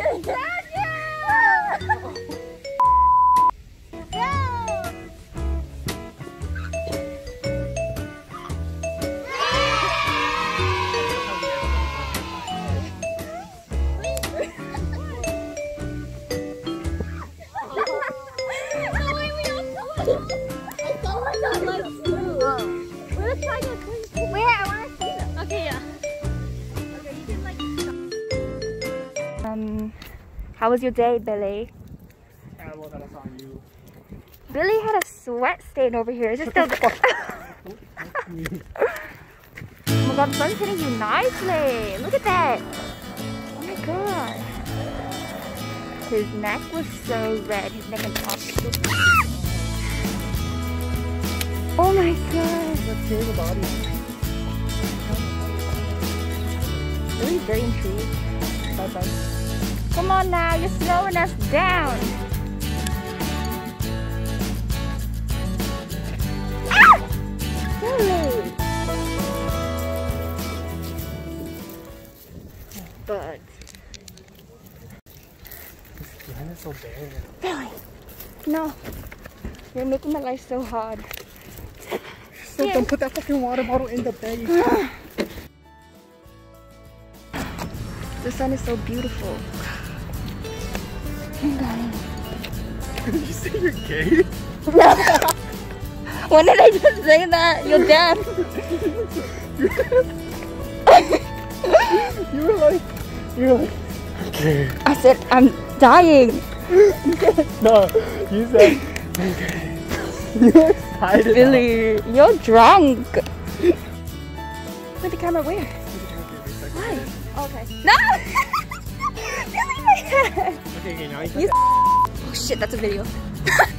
How was your day, Billy? Well, that was on you. Billy had a sweat stain over here. Is it still there? Oh my god, the sun's hitting you nicely. Look at that. Oh my god. His neck was so red. His neck and top. Oh my god. Let's hear the body. Billy's very intrigued. Bye-bye. Come on now, you're slowing us down. Ah! Billy! Bugs. This skin is so bare. Billy! No. You're making my life so hard. So don't put that fucking water bottle in the bag. The sun is so beautiful. Did you say you're gay? No. When did I just say that? You're deaf. You were like, okay. I said, I'm dying. No, you said, okay. You were excited. Billy, you're drunk. Put the camera where? Why? Okay. No! Billy, my head. Okay, now you. Oh shit, that's a video.